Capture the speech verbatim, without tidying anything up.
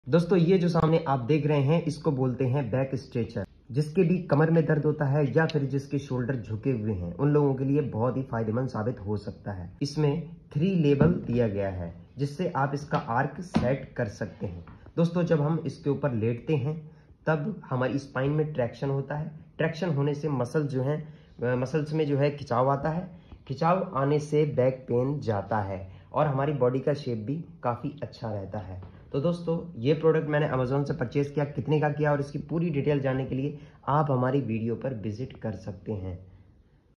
दोस्तों ये जो सामने आप देख रहे हैं इसको बोलते हैं बैक स्ट्रेचर। जिसके भी कमर में दर्द होता है या फिर जिसके शोल्डर झुके हुए हैं उन लोगों के लिए बहुत ही फायदेमंद साबित हो सकता है। इसमें थ्री लेवल दिया गया है जिससे आप इसका आर्क सेट कर सकते हैं। दोस्तों जब हम इसके ऊपर लेटते हैं तब हमारी स्पाइन में ट्रैक्शन होता है। ट्रैक्शन होने से मसल जो है मसल्स में जो है खिंचाव आता है। खिंचाव आने से बैक पेन जाता है और हमारी बॉडी का शेप भी काफ़ी अच्छा रहता है। तो दोस्तों ये प्रोडक्ट मैंने अमेज़ॉन से परचेज़ किया, कितने का किया और इसकी पूरी डिटेल जानने के लिए आप हमारी वीडियो पर विजिट कर सकते हैं।